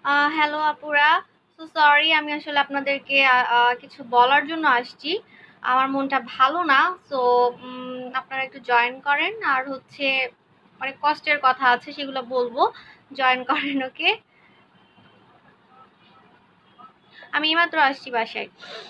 Hello আপুরা। So sorry, আমি আসলে আপনাদেরকে কিছু বলার জন্য আসছি। আমার মনটা ভালো না। সো আপনারা একটু জয়েন করেন, আর হচ্ছে অনেক কষ্টের কথা আছে, সেগুলো বলবো। জয়েন করেন, ওকে? আমি এইমাত্র আসছি বাসায়।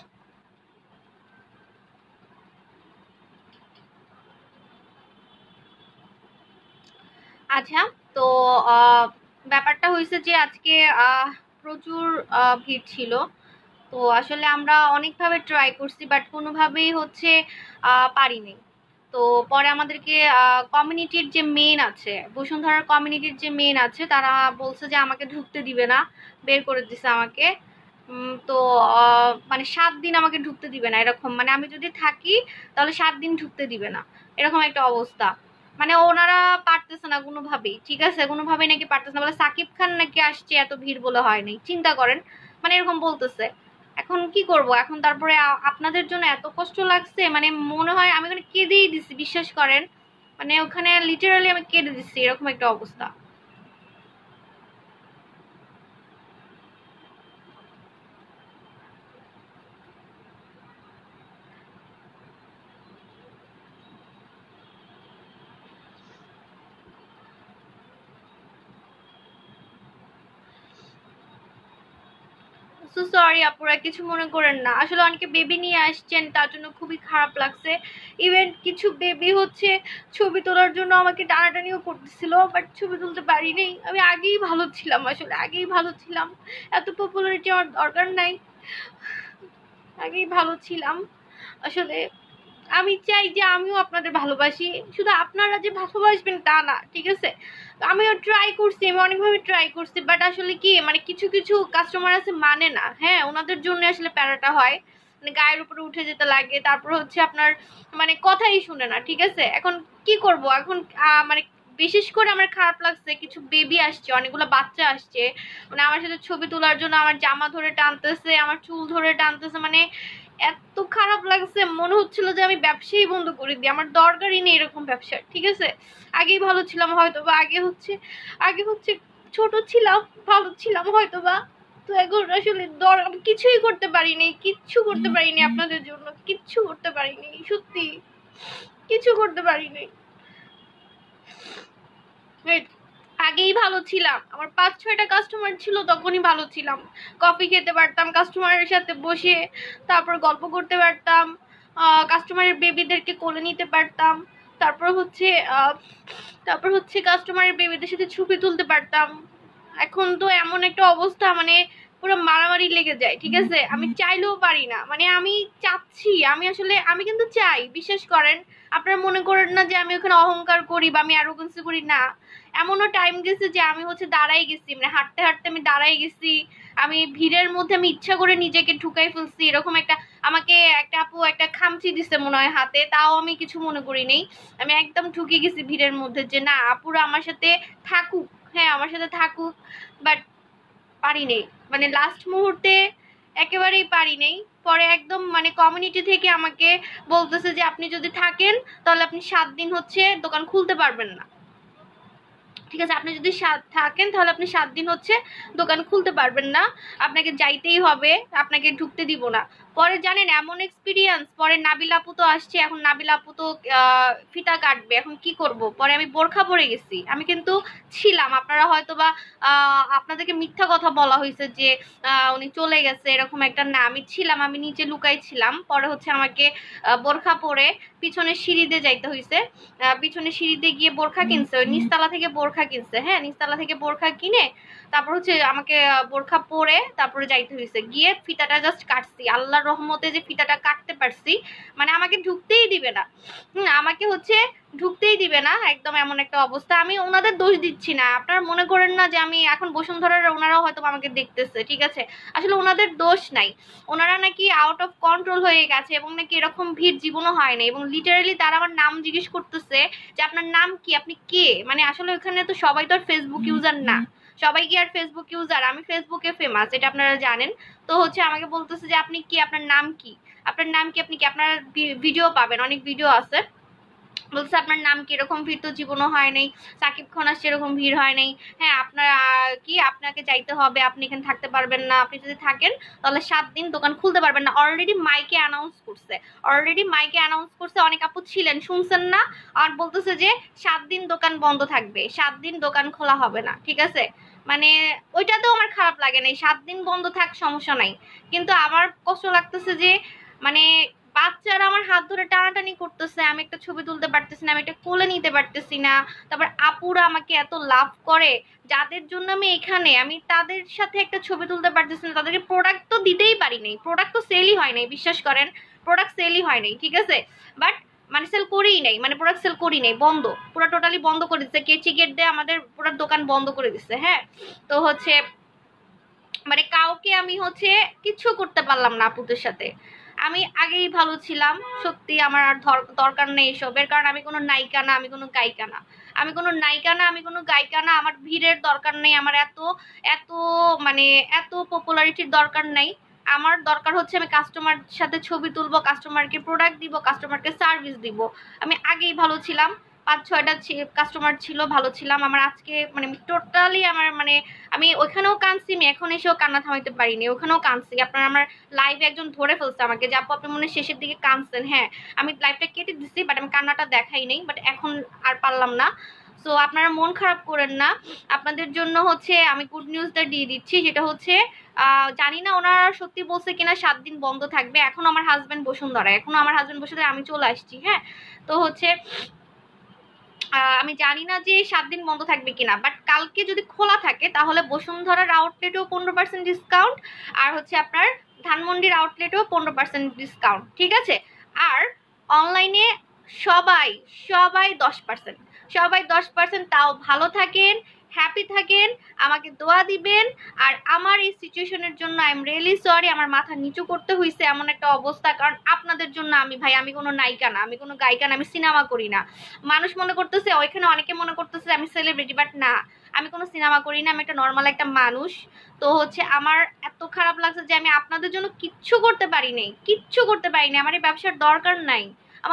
আচ্ছা। তো আহ, ব্যাপারটা হয়েছে যে আজকে প্রচুর ভিড় ছিল। তো আসলে আমরা অনেকভাবে ট্রাই করছি, বাট কোনোভাবেই হচ্ছে পারিনি। তো পরে আমাদেরকে কমিউনিটির যে মেন আছে, বসুন্ধরার কমিউনিটির যে মেন আছে, তারা বলছে যে আমাকে ঢুকতে দিবে না, বের করে দিছে আমাকে। তো মানে 7 দিন আমাকে ঢুকতে দিবে না, এরকম। মানে আমি যদি থাকি তাহলে 7 দিন ঢুকতে দিবে না, এরকম একটা অবস্থা। মানে ওনারা পারতেছে না কোনোভাবেই, ঠিক আছে? কোনোভাবেই নাকি পারতেছে না, বলে সাকিব খান নাকি আসছে, এত ভিড় বলে হয় নাই, চিন্তা করেন। মানে এরকম বলতেছে। এখন কি করব? এখন তারপরে আপনাদের জন্য এত কষ্ট লাগছে, মানে মনে হয় আমি ওখানে কেঁদেই দিছি, বিশ্বাস করেন। মানে ওখানে লিটারালি আমি কেঁদে দিচ্ছি, এরকম একটা অবস্থা। সো সরি আপুরা, কিছু মনে করেন না। আসলে অনেকে বেবি নিয়ে আসছেন, তার জন্য খুবই খারাপ লাগছে। ইভেন কিছু বেবি হচ্ছে ছবি তোলার জন্য আমাকে টানাটানিও করতেছিল, বাট ছবি তুলতে পারিনি। আমি আগেই ভালো ছিলাম, আসলে আগেই ভালো ছিলাম। এত পপুলারিটি আমার দরকার নাই, আগেই ভালো ছিলাম। আসলে আমি চাই যে আমিও আপনাদের ভালোবাসি, শুধু আপনারা যে ভালোবাসবেন তা না, ঠিক আছে? তো আমিও ট্রাই করছি, আমি অনেকভাবে ট্রাই করছি, বাট আসলে কি, মানে কিছু কিছু কাস্টমার আছে মানে না। হ্যাঁ, ওনাদের জন্য আসলে প্যারাটা হয়। মানে গায়ের উপরে উঠে যেতে লাগে, তারপর হচ্ছে আপনার মানে কথাই শুনে না, ঠিক আছে? এখন কি করব এখন? মানে বিশেষ করে আমার খারাপ লাগছে, কিছু বেবি আসছে, অনেকগুলো বাচ্চা আসছে। মানে আমার সাথে ছবি তোলার জন্য আমার জামা ধরে টানতেছে, আমার চুল ধরে টানতেছে। মানে এত খারাপ লাগছে, মনে হচ্ছিল যে আমি ব্যবসাই বন্ধ করে দিই, আমার দরকারই নেই এরকম ব্যবসা, ঠিক আছে? আগেই ভালো ছিলাম হয়তো বা, আগে হচ্ছে ছোট ছিলাম, ভালো ছিলাম হয়তো বা। তো এখন আসলে আমি কিছুই করতে পারিনি, কিচ্ছু করতে পারিনি আপনাদের জন্য, কিচ্ছু করতে পারিনি, সত্যি কিছু করতে পারিনি। Wait, আগেই ভালো ছিলাম, আমার 5-6টা কাস্টমার ছিল, তখনই ভালো ছিলাম। কফি খেতে পারতাম কাস্টমারের সাথে বসে, তারপর গল্প করতে পারতাম, কাস্টমারের বেবিদেরকে কোলে নিতে পারতাম। তারপর হচ্ছে কাস্টমারের বেবিদের সাথে ছবি তুলতে পারতাম। এখন তো এমন একটা অবস্থা, মানে পুরো মারামারি লেগে যায়, ঠিক আছে? আমি চাইলেও পারি না। মানে আমি চাচ্ছি, আমি আসলে আমি কিন্তু চাই, বিশ্বাস করেন। আপনারা মনে করেন না যে আমি ওখানে অহংকার করি বা আমি অ্যারোগেন্সি করি, না। এমনও টাইম গেছে যে আমি হচ্ছে দাঁড়াই গেছি, মানে হাঁটতে হাঁটতে আমি দাঁড়াই গেছি। আমি ভিড়ের মধ্যে আমি ইচ্ছা করে নিজেকে ঢুকাই ফেলছি, এরকম একটা। আমাকে একটা আপু একটা খামচি দিছে মনে হয় হাতে, তাও আমি কিছু মনে করি নেই। আমি একদম ঢুকে গেছি ভিড়ের মধ্যে, যে না, আপুরা আমার সাথে থাকুক। হ্যাঁ, আমার সাথে থাকুক। বাট পারি নেই, মানে লাস্ট মুহূর্তে একেবারেই পারি নেই। পরে একদম মানে কমিউনিটি থেকে আমাকে বলতেছে যে আপনি যদি থাকেন তাহলে আপনি 7 দিন হচ্ছে দোকান খুলতে পারবেন না, ঠিক আছে? আপনি যদি থাকেন তাহলে আপনি 7 দিন হচ্ছে দোকান খুলতে পারবেন না, আপনাকে যাইতেই হবে, আপনাকে ঢুকতে দিব না। পরে জানেন এমন এক্সপিরিয়েন্স, পরে নাবিল আপু তো আসছে, এখন নাবিল আপু তো ফিতা কাটবে, এখন কি করব? পরে আমি বোরখা পরে গেছি, আমি কিন্তু ছিলাম। আপনারা হয়তো বা আপনাদেরকে মিথ্যা কথা বলা হয়েছে যে উনি চলে গেছে, এরকম একটা না, আমি ছিলাম, আমি নিচে লুকাই ছিলাম। পরে হচ্ছে আমাকে বোরখা পরে পিছনের সিঁড়িতে যাইতে হয়েছে। পিছনে সিঁড়িতে গিয়ে বোরখা কিনছে, ওই নিচতলা থেকে বোরখা কিনছে। হ্যাঁ, নিচতলা থেকে বোরখা কিনে তারপর হচ্ছে আমাকে বোরখা পরে তারপরে যাইতে হয়েছে। গিয়ে ফিতাটা জাস্ট কাটছি, আল্লাহর রহমতে যে ফিতাটা কাটতে পারছি। মানে আমাকে ঢুকতেই দিবে না। আমাকে হচ্ছে ঢুকতেই দিবে না, একদম এমন একটা অবস্থা। আমি ওনাদের দোষ দিচ্ছি না, আপনারা মনে করেন না যে আমি এখন বসুন্ধরার, ওনারাও হয়তো আমাকে দেখতেছে, ঠিক আছে? আসলে ওনাদের দোষ নাই। ওনারা নাকি আউট অফ কন্ট্রোল হয়ে গেছে, এবং নাকি এরকম ভিড় জীবনও হয় না। এবং লিটারালি তারা আমার নাম জিজ্ঞেস করতেছে যে আপনার নাম কি, আপনি কে? মানে আসলে ওখানে তো সবাই তো আর ফেসবুক ইউজার না, সবাই কি আর ফেসবুক ইউজার? আমি ফেসবুকে ফেমাস, এটা আপনারা জানেন। তো হচ্ছে আমাকে বলতেছে যে আপনি কি, আপনার নাম কি, আপনার নাম কি, আপনি কি? আপনার ভিডিও পাবেন, অনেক ভিডিও আছে। বলছে আপনার নাম কিরকম, ভিড় তো জীবনও হয় নাই, সাকিব খান আসছে এরকম ভিড় হয় নাই। হ্যাঁ আপনার কি আপনাকে যাইতে হবে, আপনি এখানে থাকতে পারবেন না, আপনি যদি থাকেন তাহলে 7 দিন দোকান খুলতে পারবেন না। অলরেডি মাইকে অ্যানাউন্স করছে, অনেক আপু ছিলেন শুনছেন না, আর বলতেছে যে 7 দিন দোকান বন্ধ থাকবে, 7 দিন দোকান খোলা হবে না, ঠিক আছে। মানে ওইটাতেও আমার খারাপ লাগে নাই, 7 দিন বন্ধ থাক সমস্যা নাই, কিন্তু আমার কষ্ট লাগতেছে যে মানে বাচ্চারা আমার হাত ধরে টানাটানি করতেছে, আমি একটা ছবি তুলতে পারতেছি না, আমি একটা কোলে নিতে পারতেছি না। তারপর আপুরা আমাকে এত লাভ করে, যাদের জন্য আমি এখানে, আমি তাদের সাথে একটা ছবি তুলতে পারতেছি না, তাদেরকে প্রোডাক্ট তো দিতেই পারি নাই, প্রোডাক্ট তো সেলই হয় নাই, বিশ্বাস করেন প্রোডাক্ট সেলই হয় নাই, ঠিক আছে। বাট মানে সেল করেই নাই, মানে প্রোডাক্ট সেল করি নাই, বন্ধ, পুরো টোটালি বন্ধ করে দিচ্ছে, কেচি গেট দিয়ে আমাদের পুরো দোকান বন্ধ করে দিচ্ছে। হ্যাঁ তো হচ্ছে মানে কাউকে আমি হচ্ছে কিছু করতে পারলাম না আপুদের সাথে। আমি আগেই ভালো ছিলাম, সত্যি আমার আর দরকার নেই এসবের, কারণ আমি কোনো নায়িকা না, আমি কোনো গায়িকা না, আমি কোনো গায়িকা না, আমার ভিড়ের দরকার নেই, আমার এত এত মানে এত পপুলারিটির দরকার নেই। আমার দরকার হচ্ছে আমি কাস্টমার সাথে ছবি তুলবো, কাস্টমারকে প্রোডাক্ট দিব, কাস্টমারকে সার্ভিস দিব। আমি আগেই ভালো ছিলাম, 5-6টা কাস্টমার ছিল, ভালো ছিলাম। আমার আজকে মানে টোটালি আমার মানে আমি ওইখানেও কাঁদছি, আমি এখন এসেও কান্না থামাইতে পারিনি, ওখানেও কাঁদছি। আপনার আমার লাইভে একজন ধরে ফেলছে আমাকে যে আপু আপনি মনে হয় শেষের দিকে কাঁদছেন। হ্যাঁ আমি লাইভটা কেটে দিচ্ছি, বাট আমি কান্নাটা দেখাই নেই, বাট এখন আর পারলাম না। সো আপনারা মন খারাপ করেন না, আপনাদের জন্য হচ্ছে আমি গুড নিউজটা দিয়ে দিচ্ছি, যেটা হচ্ছে জানি না ওনারা সত্যি বলছে কিনা 7 দিন বন্ধ থাকবে। এখনো আমার হাজবেন্ড বসুন্ধরা, আমি চলে আসছি। হ্যাঁ তো হচ্ছে আমি জানি না যে 7 দিন বন্ধ থাকবে কিনা, বাট কালকে যদি খোলা থাকে তাহলে বসুন্ধরার আউটলেটেও 15% ডিসকাউন্ট, আর হচ্ছে আপনার ধানমন্ডির আউটলেটেও 15% ডিসকাউন্ট, ঠিক আছে। আর অনলাইনে সবাই সবাই 10%, সবাই 10%, তাও ভালো থাকেন, হ্যাপি থাকেন, আমাকে দোয়া দিবেন। আর আমার এই সিচুয়েশনের জন্য আই এম রিয়েলি সরি, আমার মাথা নিচু করতে হয়েছে এমন একটা অবস্থা, কারণ আপনাদের জন্য আমি ভাই, আমি কোনো নায়িকা না, আমি কোনো গায়িকা না, আমি সিনেমা করি না। মানুষ মনে করতেছে, ওইখানে অনেকে মনে করতেছে আমি সেলিব্রিটি, বাট না, আমি কোনো সিনেমা করি না, আমি একটা নর্মাল একটা মানুষ। তো হচ্ছে আমার এত খারাপ লাগছে যে আমি আপনাদের জন্য কিচ্ছু করতে পারি নাই, আমার এই ব্যবসার দরকার নাই,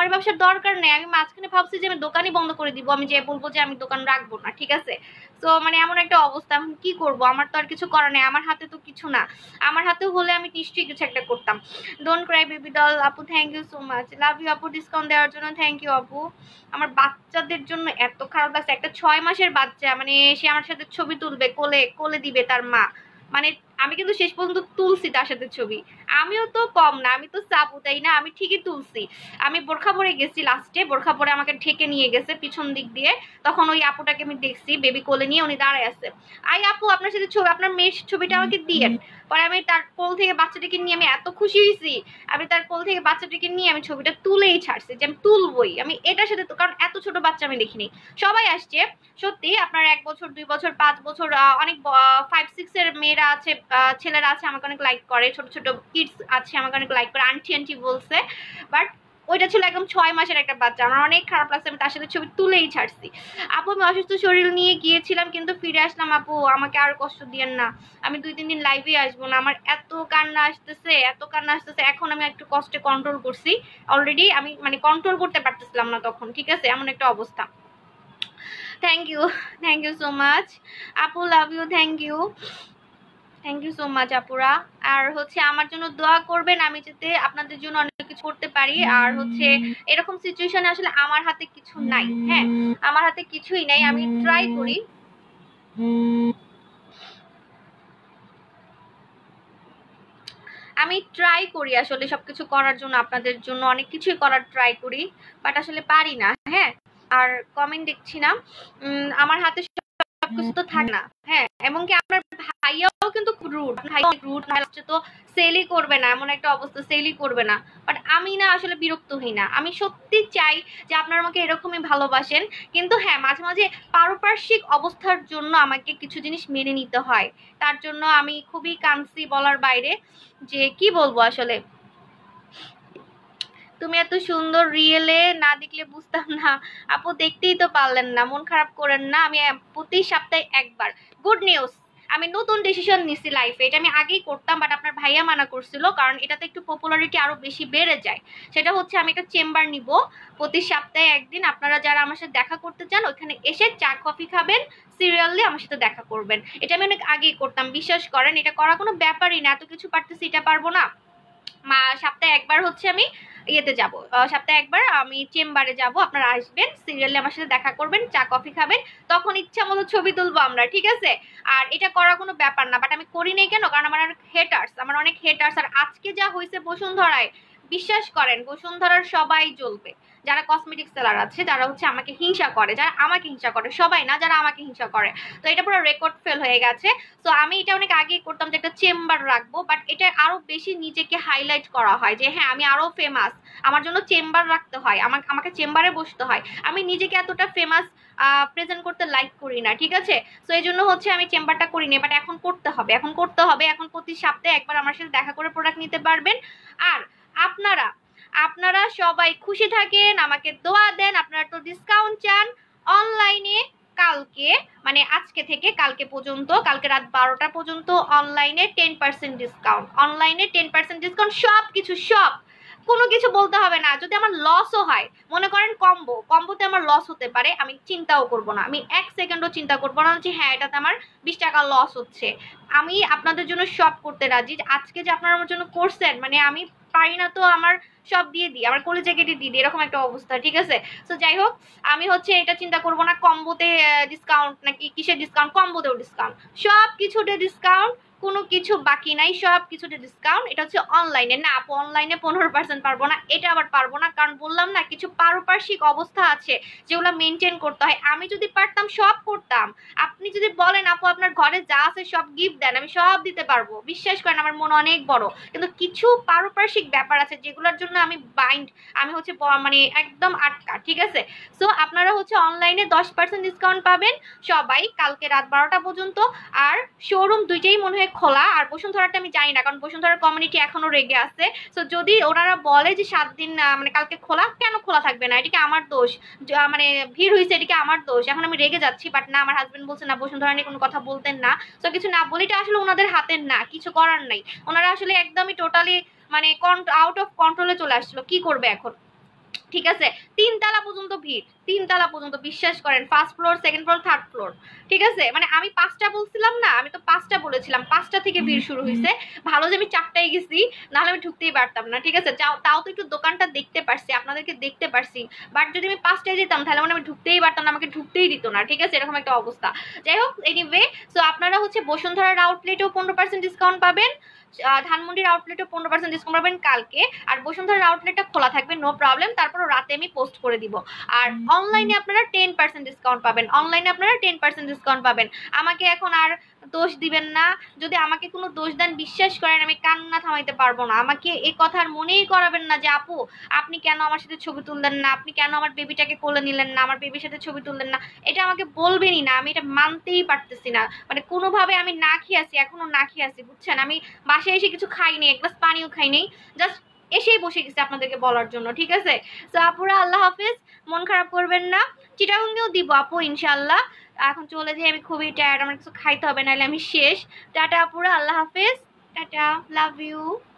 আমি মাঝখানে ভাবছি যে আমি দোকানই বন্ধ করে দিব, আমি যে বলবো যে আমি দোকান রাখবো না, ঠিক আছে। তো মানে এমন একটা অবস্থা, আমি কি করব, আমার তো আর কিছু করার নেই, আমার হাতে তো কিছু না, আমার হাতেও হলে আমি নিশ্চয়ই কিছু একটা করতাম। ডোন্ট ক্রাই বেবি ডল আপু, thank you so much, love you আপু, ডিসকাউন্ট দেওয়ার জন্য থ্যাংক ইউ আপু। আমার বাচ্চাদের জন্য এত খারাপ লাগছে, একটা 6 মাসের বাচ্চা, মানে সে আমার সাথে ছবি তুলবে, কোলে কোলে দিবে তার মা, মানে আমি কিন্তু শেষ পর্যন্ত তুলছি তার সাথে ছবি, আমিও তো কম না, আমি তো সাপু তাই না, আমি ঠিকই তুলছি। আমি বোরখা পরে গেছি, লাস্টে বোরখা পরে আমাকে ঢেকে নিয়ে গেছে পিছন দিক দিয়ে, তখন ওই আপুটাকে আমি দেখছি বেবি কোলে নিয়ে উনি দাঁড়ায় আছে। আই আপু আপনার সাথে ছবি, আপনার মেয়ের ছবিটা আমাকে দিয়েন। পরে আমি তার কোল থেকে বাচ্চাটিকে নিয়ে আমি এত খুশি হয়েছি, আমি তার কোল থেকে বাচ্চাটিকে নিয়ে আমি ছবিটা তুলেই ছাড়ছি যে আমি তুলবই, আমি এটার সাথে তো, কারণ এত ছোট বাচ্চা আমি দেখিনি। সবাই আসছে সত্যি, আপনার 1 বছর 2 বছর 5 বছর অনেক 5-6 এর মেয়েরা আছে, ছেলেরা আছে আমাকে অনেক লাইক করে, ছোট ছোট কিডস আছে আমাকে অনেক লাইক করে, আন্টি আন্টি বলছে। বাট ওইটা ছিল একদম 6 মাসের একটা বাচ্চা, আমার অনেক খারাপ লাগছে, আমি তার সাথে ছবি তুলেই ছাড়ছি। আপু আমি অসুস্থ শরীর নিয়ে গিয়েছিলাম কিন্তু ফিরে আসলাম, আপু আমাকে আর কষ্ট দিয়েন না, আমি 2-3 দিন লাইভে আসবো না, আমার এত কান্না আসতেছে, এখন আমি একটু কষ্টে কন্ট্রোল করছি অলরেডি, আমি মানে কন্ট্রোল করতে পারতেছিলাম না তখন, ঠিক আছে, এমন একটা অবস্থা। থ্যাংক ইউ সো মাচ আপু, love you, thank you so much আপুরা। আর হচ্ছে আমার জন্য দোয়া করবেন, আমি যাতে আপনাদের জন্য অনেক কিছু করতে পারি। আর হচ্ছে এরকম সিচুয়েশনে আসলে আমার হাতে কিছু নাই, হ্যাঁ আমার হাতে কিছুই নাই, আমি ট্রাই করি, আসলে সবকিছু করার জন্য, আপনাদের জন্য অনেক কিছুই করার ট্রাই করি, বাট আসলে পারি না। হ্যাঁ আর কমেন্ট দেখছি না, আমার হাতে সবকিছু তো থাকে না। হ্যাঁ এবং কি আপনার ভাইয়াও কিন্তু রুড তো সেলই করবে না, এমন একটা অবস্থা, সেলই করবে না। বাট আমি না আসলে বিরক্ত হই না, আমি সত্যি চাই যে আপনারা আমাকে এরকমই ভালোবাসেন, কিন্তু হ্যাঁ মাঝে মাঝে পারিপার্শ্বিক অবস্থার জন্য আমাকে কিছু জিনিস মেনে নিতে হয়, তার জন্য আমি খুবই কাঁদছি বলার বাইরে, যে কি বলবো আসলে। তুমি এত সুন্দর, রিয়েলে না দেখলে বুঝতাম না আপু, দেখতেই তো পারলেন না, মন খারাপ করেন না, আমি প্রতি সপ্তাহে একবার। গুড নিউজ, আমি নতুন ডিসিশন নিছি লাইফে, এটা আমি আগেই করতাম বাট আপনার ভাইয়া মানা করছিল, কারণ এটাতে একটু পপুলারিটি আরো বেশি বেড়ে যায়। সেটা হচ্ছে আমি একটা চেম্বার নিব প্রতি সপ্তাহে একদিন। আপনারা যারা আমার সাথে দেখা করতে চান ওখানে এসে চা কফি খাবেন, সিরিয়ালি আমার সাথে দেখা করবেন। এটা আমি অনেক আগেই করতাম, বিশ্বাস করেন এটা করা কোনো ব্যাপারই না। এত কিছু পারতেছি, এটা পারবো না? সপ্তাহে একবার হচ্ছে আমি ইয়েতে যাব, সপ্তাহে একবার আমি চেম্বারে যাব, আপনারা আসবেন, সিরিয়ালি আমার সাথে দেখা করবেন, চা কফি খাবেন, তখন ইচ্ছা মতো ছবি তুলবো আমরা, ঠিক আছে? আর এটা করার কোনো ব্যাপার না, বাট আমি করি নাই কেন, কারণ আমার অনেক হেটার্স। আর আজকে যা হয়েছে বসুন্ধরায়, বিশ্বাস করেন বসুন্ধরার সবাই জ্বলবে। যারা কসমেটিক সেলার আছে, যারা হচ্ছে আমাকে হিংসা করে, যারা আমাকে হিংসা করে, সবাই না, যারা আমাকে হিংসা করে। তো এটা পুরো রেকর্ড ফেল হয়ে গেছে। তো আমি এটা অনেক আগেই করতাম যে একটা চেম্বার রাখবো, বাট এটা আরো বেশি নিজেকে হাইলাইট করা হয় যে হ্যাঁ আমি আরো ফেমাস, আমার জন্য চেম্বার রাখতে হয়, আমাকে চেম্বারে বসতে হয়। আমি নিজেকে এতটা ফেমাস প্রেজেন্ট করতে লাইক করি না, ঠিক আছে? তো এই জন্য হচ্ছে আমি চেম্বারটা করি নি, বাট এখন করতে হবে, এখন প্রতি সপ্তাহে একবার আমার সাথে দেখা করে প্রোডাক্ট নিতে পারবেন। আর আপনারা আপনারা সবাই খুশি থাকেন, আমাকে দোয়া দেন। আপনারা তো ডিসকাউন্ট চান অনলাইনে। কালকে মানে আজকে থেকে কালকে পর্যন্ত, কালকে রাত 12টা পর্যন্ত অনলাইনে 10% ডিসকাউন্ট, অনলাইনে 10% ডিসকাউন্ট, সব কিছু, সব, কোনো কিছু বলতে হবে না। যদি আমার লসও হয়, মনে করেন কম্বোতে আমার লস হতে পারে, আমি চিন্তাও করব না, আমি 1 সেকেন্ডও চিন্তা করবো না যে হ্যাঁ এটাতে আমার 20 টাকা লস হচ্ছে। আমি আপনাদের জন্য সব করতে রাজি। আজকে যে আপনারা আমার জন্য করছেন, মানে আমি পারি না তো আমার সব দিয়ে দিই, আমার কলেজে কেটে দিয়ে দিই, এরকম একটা অবস্থা, ঠিক আছে? তো যাই হোক, আমি হচ্ছে এটা চিন্তা করবো না কম্বোতে ডিসকাউন্ট নাকি কিসের ডিসকাউন্ট, কম্বোতেও ডিসকাউন্ট, সব কিছুতে ডিসকাউন্ট, কোনো কিছু বাকি নাই, সব কিছুতে ডিসকাউন্ট। এটা হচ্ছে অনলাইনে। না আপু অনলাইনে 15% পারবো না, এটা আবার পারবো না, কারণ বললাম না কিছু পারিপার্শ্বিক অবস্থা আছে যেগুলো মেনটেন করতে হয়। আমি যদি পারতাম সব করতাম। আপনি যদি বলেন আপু আপনার ঘরে যা আছে সব গিফট দেন, আমি সব দিতে পারবো, বিশ্বাস করেন আমার মন অনেক বড়। কিন্তু কিছু পারিপার্শ্বিক ব্যাপার আছে যেগুলোর জন্য আমি বাইন্ড, আমি হচ্ছে মানে একদম আটকা, ঠিক আছে? সো আপনারা হচ্ছে অনলাইনে 10% ডিসকাউন্ট পাবেন সবাই কালকে রাত 12টা পর্যন্ত। আর শোরুম দুইটাই মনে হয় খোলা। আর বসুন্ধরাটা আমি জানি না, কারণ বসুন্ধরার কমিউনিটি এখনো রেগে আছে। সো যদি ওনারা বলে যে 7 দিন মানে কালকে খোলা, কেন খোলা থাকবে না? এটিকে আমার দোষ, মানে ভিড় হয়েছে এটিকে আমার দোষ, এখন আমি রেগে যাচ্ছি। বাট না, আমার হাজবেন্ড বলছে না বসুন্ধরা নিয়ে কোনো কথা বলতেন না। তো কিছু না বলে, এটা আসলে ওনাদের হাতের না, কিছু করার নাই। ওনারা আসলে একদমই টোটালি মানে আউট অফ কন্ট্রোলে চলে আসছিল, কি করবে এখন, ঠিক আছে? 3 তলা পর্যন্ত ভিড়, 3 তলা পর্যন্ত, বিশ্বাস করেন, 1st floor, 2nd floor, 3rd floor, ঠিক আছে? মানে আমি 5টা বলছিলাম না, আমি তো 5টা বলেছিলাম, 5টা থেকে ভিড় শুরু হয়েছে। ভালো যে আমি 4টায় গেছি, নাহলে আমি ঢুকতেই পারতাম না, ঠিক আছে? তাও তো একটু দোকানটা দেখতে পারছি, আপনাদেরকে দেখতে পারছি। বাট যদি আমি 5টায় যেতাম তাহলে মানে আমি ঢুকতেই পারতাম না, আমাকে ঢুকতেই দিত না, ঠিক আছে? এরকম একটা অবস্থা। যাই হোক, এনিওয়ে, সো আপনারা হচ্ছে বসুন্ধরার আউটলেটেও 15% ডিসকাউন্ট পাবেন, ধানমন্ডির আউটলেটও 15% ডিসকাউন্ট পাবেন কালকে। আর বসুন্ধরার আউটলেটটা খোলা থাকবে, নো প্রবলেম, তারপরও রাতে আমি পোস্ট করে দিব। আর অনলাইনে আপনারা 10% ডিসকাউন্ট পাবেন, অনলাইনে আপনারা 10% ডিসকাউন্ট পাবেন। আমাকে এখন আর দোষ দিবেন না। যদি আমাকে কোনো দোষ দেন, বিশ্বাস করেন আমি কান্না থামাইতে পারবো না। আমাকে এই কথার মনেই করাবেন না যে আপু আপনি কেন আমার সাথে ছবি তুললেন না, আপনি কেন আমার বেবিটাকে কোলে নিলেন না, আমার বেবির সাথে ছবি তুললেন না, এটা আমাকে বলবেনই না। আমি এটা মানতেই পারতেছি না, মানে কোনোভাবে আমি না খেয়ে আছি, এখনো না খেয়ে আছি, বুঝছেন? আমি বাসায় এসে কিছু খাইনি, এক গ্লাস পানিও খাইনি, জাস্ট এসেই বসে গেছি আপনাদেরকে বলার জন্য, ঠিক আছে? তো আপুরা আল্লাহ হাফিজ, মন খারাপ করবেন না। চিটাগাঙ্গেও দিব আপু ইনশাল্লাহ। এখন চলে যাই, আমি খুবই টায়ার্ড, আমার কিছু খাইতে হবে, নাহলে আমি শেষ। টাটা আপুরা, আল্লাহ হাফিজ, টাটা, লাভ ইউ।